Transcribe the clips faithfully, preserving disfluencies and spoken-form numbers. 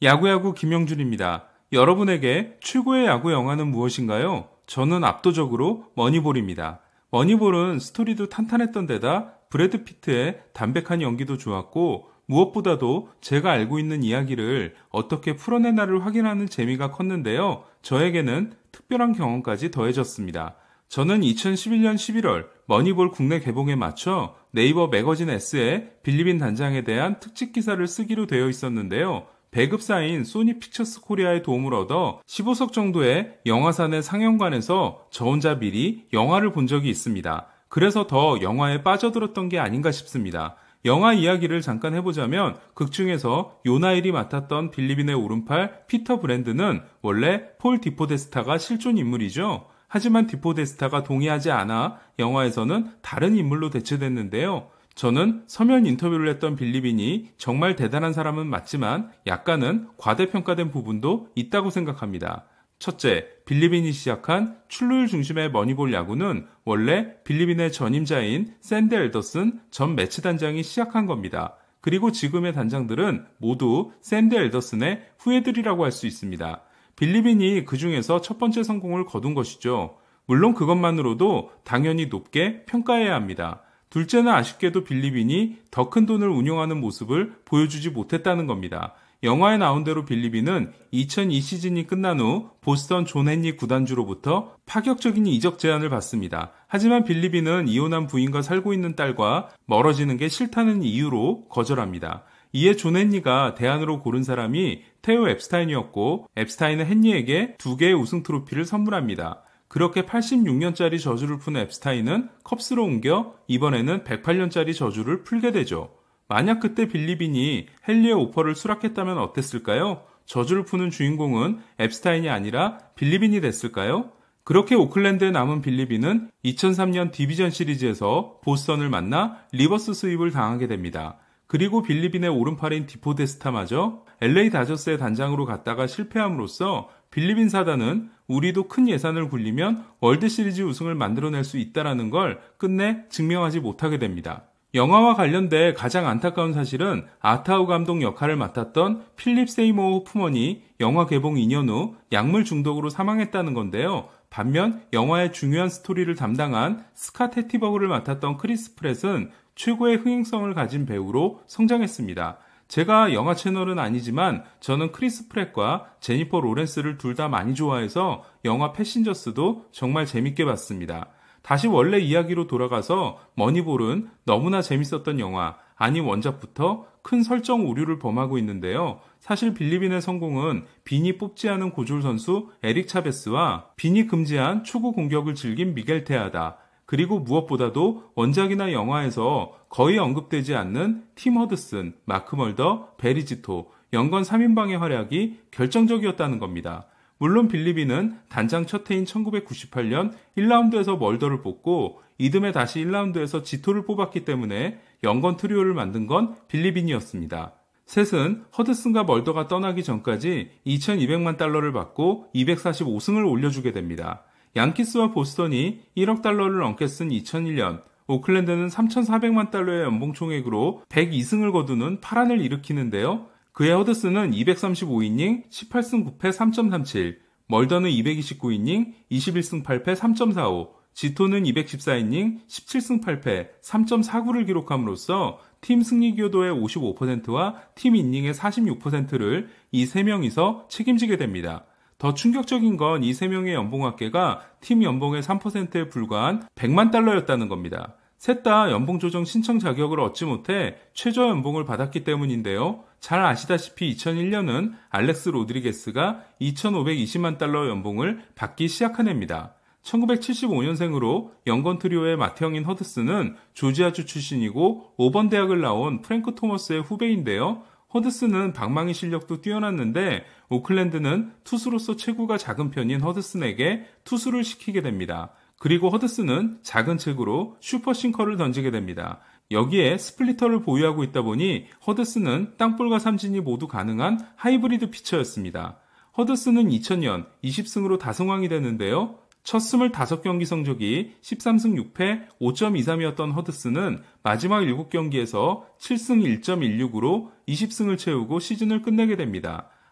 야구야구 김영준입니다. 여러분에게 최고의 야구 영화는 무엇인가요? 저는 압도적으로 머니볼입니다. 머니볼은 스토리도 탄탄했던 데다 브래드 피트의 담백한 연기도 좋았고 무엇보다도 제가 알고 있는 이야기를 어떻게 풀어내나를 확인하는 재미가 컸는데요. 저에게는 특별한 경험까지 더해졌습니다. 저는 이천십일 년 십일월 머니볼 국내 개봉에 맞춰 네이버 매거진 S에 빌리빈 단장에 대한 특집 기사를 쓰기로 되어 있었는데요. 배급사인 소니 픽처스 코리아의 도움을 얻어 십오 석 정도의 영화산의 상영관에서 저 혼자 미리 영화를 본 적이 있습니다. 그래서 더 영화에 빠져들었던 게 아닌가 싶습니다. 영화 이야기를 잠깐 해보자면 극 중에서 요나일이 맡았던 빌리빈의 오른팔 피터 브랜드는 원래 폴 디포데스타가 실존 인물이죠. 하지만 디포데스타가 동의하지 않아 영화에서는 다른 인물로 대체됐는데요. 저는 서면 인터뷰를 했던 빌리빈이 정말 대단한 사람은 맞지만 약간은 과대평가된 부분도 있다고 생각합니다. 첫째, 빌리빈이 시작한 출루율 중심의 머니볼 야구는 원래 빌리빈의 전임자인 샌디 엘더슨 전 매치 단장이 시작한 겁니다. 그리고 지금의 단장들은 모두 샌디 엘더슨의 후예들이라고 할 수 있습니다. 빌리빈이 그 중에서 첫 번째 성공을 거둔 것이죠. 물론 그것만으로도 당연히 높게 평가해야 합니다. 둘째는 아쉽게도 빌리빈이 더 큰 돈을 운용하는 모습을 보여주지 못했다는 겁니다. 영화에 나온 대로 빌리빈은 이천이 시즌이 끝난 후 보스턴 존 헨리 구단주로부터 파격적인 이적 제안을 받습니다. 하지만 빌리빈은 이혼한 부인과 살고 있는 딸과 멀어지는 게 싫다는 이유로 거절합니다. 이에 존 헨리가 대안으로 고른 사람이 테오 앱스타인이었고 앱스타인은 헨리에게 두 개의 우승 트로피를 선물합니다. 그렇게 팔십육 년짜리 저주를 푼 앱스타인은 컵스로 옮겨 이번에는 백팔 년짜리 저주를 풀게 되죠. 만약 그때 빌리빈이 헨리의 오퍼를 수락했다면 어땠을까요? 저주를 푸는 주인공은 앱스타인이 아니라 빌리빈이 됐을까요? 그렇게 오클랜드에 남은 빌리빈은 이천삼 년 디비전 시리즈에서 보스턴을 만나 리버스 스윕을 당하게 됩니다. 그리고 빌리빈의 오른팔인 디포데스타마저 엘에이 다저스의 단장으로 갔다가 실패함으로써 빌리빈 사단은 우리도 큰 예산을 굴리면 월드시리즈 우승을 만들어낼 수 있다는 걸 끝내 증명하지 못하게 됩니다. 영화와 관련돼 가장 안타까운 사실은 아타우 감독 역할을 맡았던 필립 세이모어 호프먼이 영화 개봉 이 년 후 약물 중독으로 사망했다는 건데요. 반면 영화의 중요한 스토리를 담당한 스캇 해티버그를 맡았던 크리스 프렛은 최고의 흥행성을 가진 배우로 성장했습니다. 제가 영화 채널은 아니지만 저는 크리스 프렛과 제니퍼 로렌스를 둘 다 많이 좋아해서 영화 패신저스도 정말 재밌게 봤습니다. 다시 원래 이야기로 돌아가서 머니볼은 너무나 재밌었던 영화, 아니 원작부터 큰 설정 오류를 범하고 있는데요. 사실 빌리빈의 성공은 빈이 뽑지 않은 고졸 선수 에릭 차베스와 빈이 금지한 초구 공격을 즐긴 미겔 테아다. 그리고 무엇보다도 원작이나 영화에서 거의 언급되지 않는 팀 허드슨, 마크 멀더, 베리지토, 연건 삼 인방의 활약이 결정적이었다는 겁니다. 물론 빌리빈은 단장 첫 해인 천구백구십팔 년 일 라운드에서 멀더를 뽑고 이듬해 다시 일 라운드에서 지토를 뽑았기 때문에 연건 트리오를 만든 건 빌리빈이었습니다. 셋은 허드슨과 멀더가 떠나기 전까지 이천이백만 달러를 받고 이백사십오 승을 올려주게 됩니다. 양키스와 보스턴이 일억 달러를 넘게 쓴 이천일 년, 오클랜드는 삼천사백만 달러의 연봉 총액으로 백이 승을 거두는 파란을 일으키는데요. 그의 허드슨은 이백삼십오 이닝 십팔 승 구 패 삼 점 삼칠, 멀더는 이백이십구 이닝 이십일 승 팔 패 삼 점 사오, 지토는 이백십사 이닝 십칠 승 팔 패 삼 점 사구를 기록함으로써 팀 승리 기여도의 오십오 퍼센트와 팀 이닝의 사십육 퍼센트를 이 세 명이서 책임지게 됩니다. 더 충격적인 건 이 세 명의 연봉 합계가 팀 연봉의 삼 퍼센트에 불과한 백만 달러였다는 겁니다. 셋 다 연봉 조정 신청 자격을 얻지 못해 최저 연봉을 받았기 때문인데요. 잘 아시다시피 이천일 년은 알렉스 로드리게스가 이천오백이십만 달러 연봉을 받기 시작한 해입니다. 천구백칠십오 년생으로 연건 트리오의 맏형인 허드슨은 조지아주 출신이고 오번 대학을 나온 프랭크 토머스의 후배인데요. 허드슨은 방망이 실력도 뛰어났는데 오클랜드는 투수로서 체구가 작은 편인 허드슨에게 투수를 시키게 됩니다. 그리고 허드슨은 작은 체구로 슈퍼싱커를 던지게 됩니다. 여기에 스플리터를 보유하고 있다 보니 허드슨은 땅볼과 삼진이 모두 가능한 하이브리드 피처였습니다. 허드슨은 이천 년 이십 승으로 다승왕이 되는데요. 첫 이십오 경기 성적이 십삼 승 육 패 오 점 이삼이었던 허드슨은 마지막 일곱 경기에서 칠 승 일 점 일육으로 이십 승을 채우고 시즌을 끝내게 됩니다.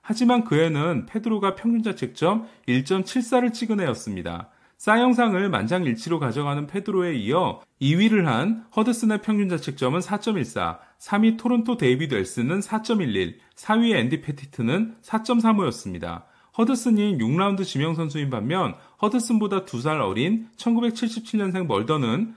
하지만 그 해는 페드로가 평균 자책점 일 점 칠사를 찍은 해였습니다. 싸 영상을 만장일치로 가져가는 페드로에 이어 이 위를 한 허드슨의 평균 자책점은 사 점 일사, 삼 위 토론토 데이비드 웰스는 사 점 일일, 사 위 앤디 패티트는 사 점 삼오였습니다. 허드슨이 육 라운드 지명 선수인 반면 허드슨보다 두 살 어린 천구백칠십칠년생 멀더는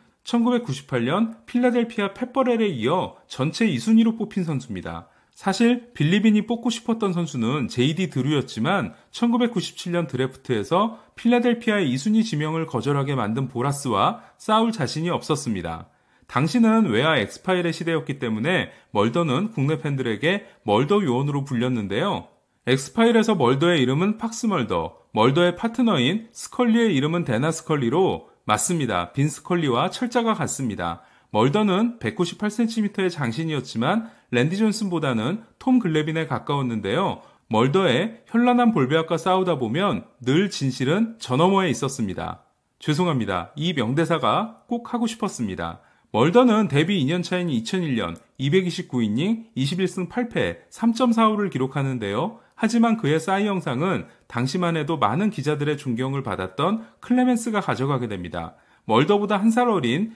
천구백구십팔년 필라델피아 펫버렐에 이어 전체 이 순위로 뽑힌 선수입니다. 사실 빌리빈이 뽑고 싶었던 선수는 제이디 드루였지만 천구백구십칠년 드래프트에서 필라델피아의 이 순위 지명을 거절하게 만든 보라스와 싸울 자신이 없었습니다. 당시는 외화 엑스파일의 시대였기 때문에 멀더는 국내 팬들에게 멀더 요원으로 불렸는데요. 엑스파일에서 멀더의 이름은 팍스 멀더, 멀더의 파트너인 스컬리의 이름은 데나 스컬리로 맞습니다. 빈 스컬리와 철자가 같습니다. 멀더는 백구십팔 센티미터의 장신이었지만 랜디 존슨보다는 톰 글래빈에 가까웠는데요. 멀더의 현란한 볼배압과 싸우다 보면 늘 진실은 저 너머에 있었습니다. 죄송합니다. 이 명대사가 꼭 하고 싶었습니다. 멀더는 데뷔 이 년 차인 이천일년 이백이십구 이닝 이십일승 팔패 삼 점 사오를 기록하는데요. 하지만 그의 싸이 영상은 당시만 해도 많은 기자들의 존경을 받았던 클레멘스가 가져가게 됩니다. 멀더보다 한 살 어린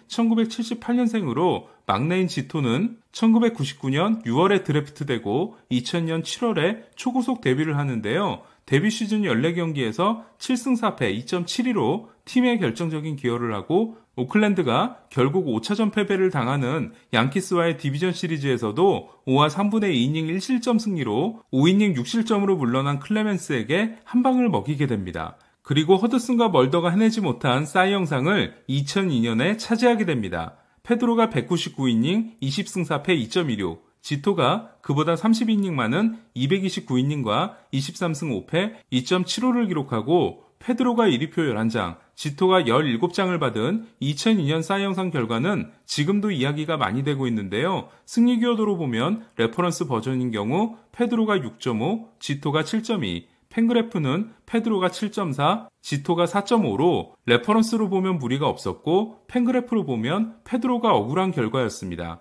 천구백칠십팔년생으로 막내인 지토는 천구백구십구년 유월에 드래프트되고 이천년 칠월에 초고속 데뷔를 하는데요. 데뷔 시즌 열네 경기에서 칠승 사패 이 점 칠이로 팀에 결정적인 기여를 하고 오클랜드가 결국 오차전 패배를 당하는 양키스와의 디비전 시리즈에서도 오와 삼분의 이 이닝 일 실점 승리로 오 이닝 육 실점으로 물러난 클레멘스에게 한 방을 먹이게 됩니다. 그리고 허드슨과 멀더가 해내지 못한 싸이 영상을 이천이년에 차지하게 됩니다. 페드로가 백구십구 이닝 이십승 사패 이 점 일육, 지토가 그보다 삼십 이닝 많은 이백이십구 이닝과 이십삼승 오패 이 점 칠오를 기록하고 페드로가 일 위표 열한 장, 지토가 열일곱 장을 받은 이천이년 싸이 영상 결과는 지금도 이야기가 많이 되고 있는데요. 승리 기여도로 보면 레퍼런스 버전인 경우 페드로가 육 점 오, 지토가 칠 점 이, 팬그래프는 페드로가 칠 점 사, 지토가 사 점 오로 레퍼런스로 보면 무리가 없었고 팬그래프로 보면 페드로가 억울한 결과였습니다.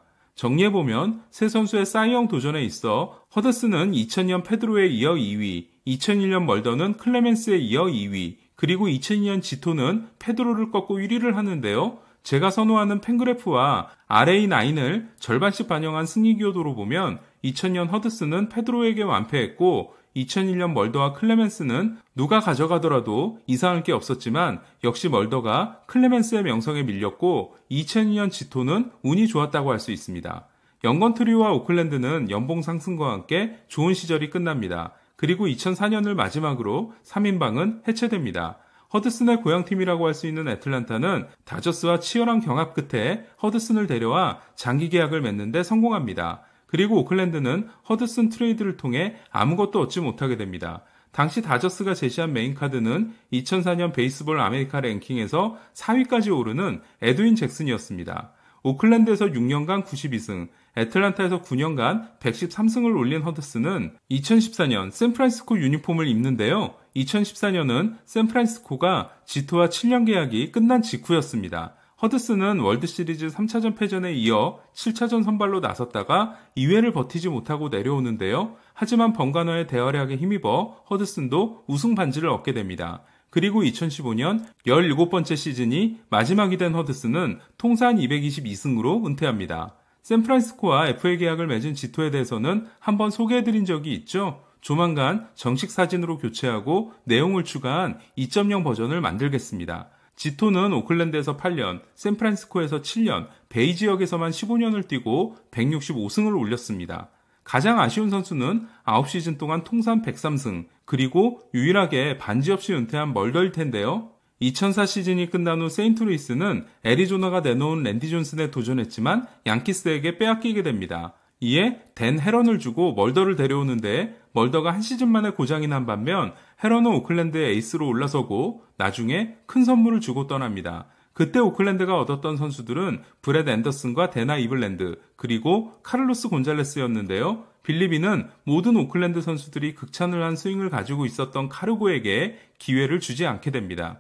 정리해보면 세 선수의 싸이영 도전에 있어 허드슨은 이천년 페드로에 이어 이 위, 이천일년 멀더는 클레멘스에 이어 이 위, 그리고 이천이년 지토는 페드로를 꺾고 일 위를 하는데요. 제가 선호하는 팬그래프와 알에이 나인을 절반씩 반영한 승리 기여도로 보면 이천년 허드슨은 페드로에게 완패했고 이천일년 멀더와 클레멘스는 누가 가져가더라도 이상할 게 없었지만 역시 멀더가 클레멘스의 명성에 밀렸고 이천이년 지토는 운이 좋았다고 할 수 있습니다. 영건 트리오와 오클랜드는 연봉 상승과 함께 좋은 시절이 끝납니다. 그리고 이천사년을 마지막으로 삼인방은 해체됩니다. 허드슨의 고향팀이라고 할 수 있는 애틀랜타는 다저스와 치열한 경합 끝에 허드슨을 데려와 장기 계약을 맺는데 성공합니다. 그리고 오클랜드는 허드슨 트레이드를 통해 아무것도 얻지 못하게 됩니다. 당시 다저스가 제시한 메인카드는 이천사년 베이스볼 아메리카 랭킹에서 사 위까지 오르는 에드윈 잭슨이었습니다. 오클랜드에서 육 년간 구십이승, 애틀랜타에서 구 년간 백십삼승을 올린 허드슨은 이천십사년 샌프란시스코 유니폼을 입는데요. 이천십사년은 샌프란시스코가 지토와 칠 년 계약이 끝난 직후였습니다. 허드슨은 월드시리즈 삼차전 패전에 이어 칠차전 선발로 나섰다가 이 회를 버티지 못하고 내려오는데요. 하지만 번간호의 대활약에 힘입어 허드슨도 우승 반지를 얻게 됩니다. 그리고 이천십오년 열일곱 번째 시즌이 마지막이 된 허드슨은 통산 이백이십이승으로 은퇴합니다. 샌프란시스코와 에프에이 계약을 맺은 지토에 대해서는 한번 소개해드린 적이 있죠. 조만간 정식 사진으로 교체하고 내용을 추가한 이 점 영 버전을 만들겠습니다. 지토는 오클랜드에서 팔 년, 샌프란시스코에서 칠 년, 베이 지역에서만 십오 년을 뛰고 백육십오승을 올렸습니다. 가장 아쉬운 선수는 아홉 시즌 동안 통산 백삼승, 그리고 유일하게 반지 없이 은퇴한 멀더일 텐데요. 이천사 시즌이 끝난 후 세인트루이스는 애리조나가 내놓은 랜디 존슨에 도전했지만 양키스에게 빼앗기게 됩니다. 이에 댄 헤런을 주고 멀더를 데려오는데 멀더가 한 시즌 만에 고장이 난 반면 헤런은 오클랜드의 에이스로 올라서고 나중에 큰 선물을 주고 떠납니다. 그때 오클랜드가 얻었던 선수들은 브렛 앤더슨과 데나 이블랜드 그리고 카를로스 곤잘레스였는데요. 빌리비는 모든 오클랜드 선수들이 극찬을 한 스윙을 가지고 있었던 카르고에게 기회를 주지 않게 됩니다.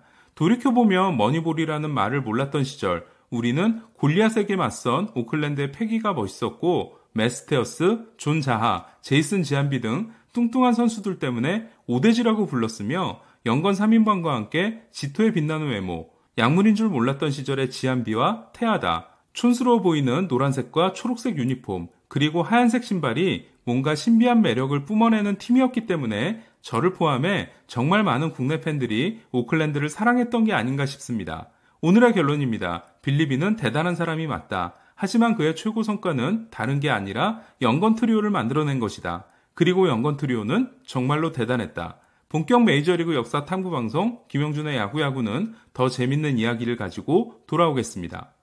돌이켜보면 머니볼이라는 말을 몰랐던 시절 우리는 골리앗에게 맞선 오클랜드의 패기가 멋있었고 메스테어스, 존 자하, 제이슨 지안비 등 뚱뚱한 선수들 때문에 오대지라고 불렀으며 영건 삼 인방과 함께 지토에 빛나는 외모, 약물인 줄 몰랐던 시절의 지한비와 태아다, 촌스러워 보이는 노란색과 초록색 유니폼, 그리고 하얀색 신발이 뭔가 신비한 매력을 뿜어내는 팀이었기 때문에 저를 포함해 정말 많은 국내 팬들이 오클랜드를 사랑했던 게 아닌가 싶습니다. 오늘의 결론입니다. 빌리비는 대단한 사람이 맞다. 하지만 그의 최고 성과는 다른 게 아니라 영건 트리오를 만들어낸 것이다. 그리고 영건 트리오는 정말로 대단했다. 본격 메이저리그 역사 탐구 방송 김영준의 야구야구는 더 재밌는 이야기를 가지고 돌아오겠습니다.